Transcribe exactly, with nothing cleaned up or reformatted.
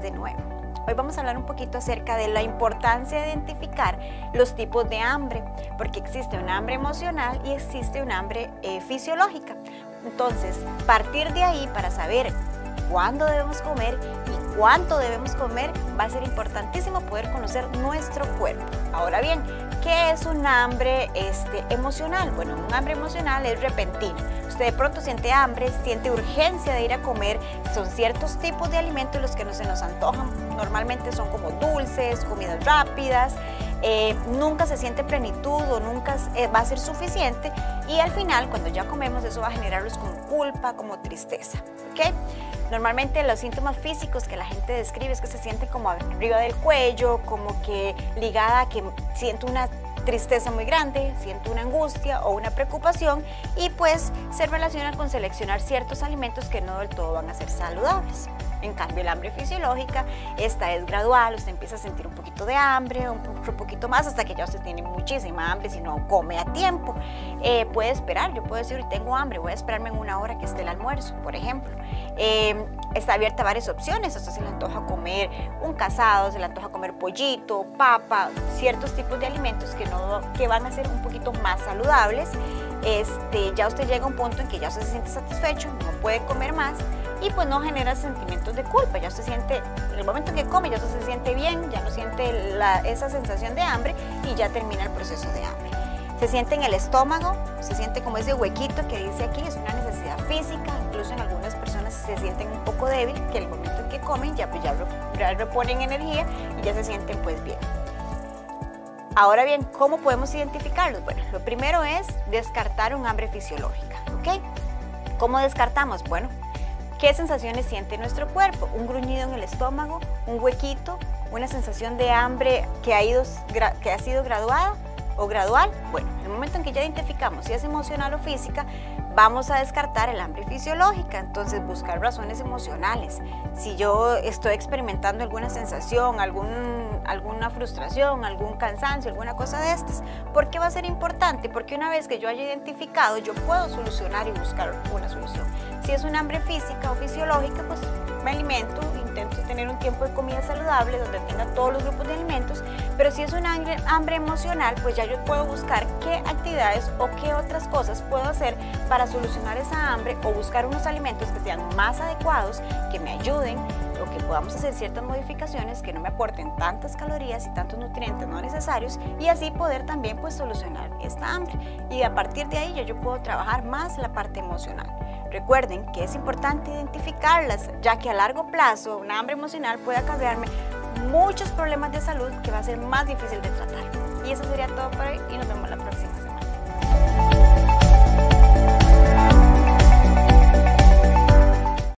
de nuevo. Hoy vamos a hablar un poquito acerca de la importancia de identificar los tipos de hambre, porque existe un hambre emocional y existe un hambre eh, fisiológica. Entonces, partir de ahí para saber cuándo debemos comer y cuánto debemos comer, va a ser importantísimo poder conocer nuestro cuerpo. Ahora bien, ¿qué es un hambre este, emocional? Bueno, un hambre emocional es repentino. Usted de pronto siente hambre, siente urgencia de ir a comer. Son ciertos tipos de alimentos los que no se nos antojan. Normalmente son como dulces, comidas rápidas. Eh, nunca se siente plenitud o nunca eh, va a ser suficiente. Y al final, cuando ya comemos, eso va a generarnos como culpa, como tristeza. ¿Okay? Normalmente los síntomas físicos que la gente describe es que se siente como arriba del cuello, como que ligada a que siento una tristeza muy grande, siento una angustia o una preocupación, y pues se relaciona con seleccionar ciertos alimentos que no del todo van a ser saludables. En cambio, el hambre fisiológica, esta es gradual, usted empieza a sentir un poquito de hambre, un, un poquito más, hasta que ya usted tiene muchísima hambre si no come a tiempo. Eh, puede esperar, yo puedo decir, tengo hambre, voy a esperarme en una hora que esté el almuerzo, por ejemplo. Eh, está abierta a varias opciones, a usted se le antoja comer un casado, se le antoja comer pollito, papa, ciertos tipos de alimentos que, no, que van a ser un poquito más saludables. Este, ya usted llega a un punto en que ya usted se siente satisfecho, no puede comer más y pues no genera sentimientos de culpa, ya usted siente, en el momento en que come ya usted se siente bien, ya no siente la, esa sensación de hambre y ya termina el proceso de hambre. Se siente en el estómago, se siente como ese huequito que dice aquí, es una necesidad física, incluso en algunas personas se sienten un poco débil, que el momento en que comen ya, pues ya, ya reponen energía y ya se sienten pues bien. Ahora bien, ¿cómo podemos identificarlos? Bueno, lo primero es descartar un hambre fisiológica, ¿ok? ¿Cómo descartamos? Bueno, ¿qué sensaciones siente nuestro cuerpo? Un gruñido en el estómago, un huequito, una sensación de hambre que ha, ido, que ha sido graduada o gradual. Bueno, en el momento en que ya identificamos si es emocional o física, vamos a descartar el hambre fisiológica, entonces buscar razones emocionales. Si yo estoy experimentando alguna sensación, algún, alguna frustración, algún cansancio, alguna cosa de estas, ¿por qué va a ser importante? Porque una vez que yo haya identificado, yo puedo solucionar y buscar una solución. Si es un hambre física o fisiológica, pues me alimento, intento tener un tiempo de comida saludable donde tenga todos los grupos de alimentos, pero si es un hambre, hambre emocional, pues ya yo puedo buscar qué actividades o qué otras cosas puedo hacer para solucionar esa hambre o buscar unos alimentos que sean más adecuados, que me ayuden o que podamos hacer ciertas modificaciones que no me aporten tantas calorías y tantos nutrientes no necesarios y así poder también pues solucionar esta hambre y a partir de ahí ya yo puedo trabajar más la parte emocional. Recuerden que es importante identificarlas, ya que a largo plazo una hambre emocional puede acarrearme muchos problemas de salud que va a ser más difícil de tratar. Y eso sería todo por hoy y nos vemos la próxima semana.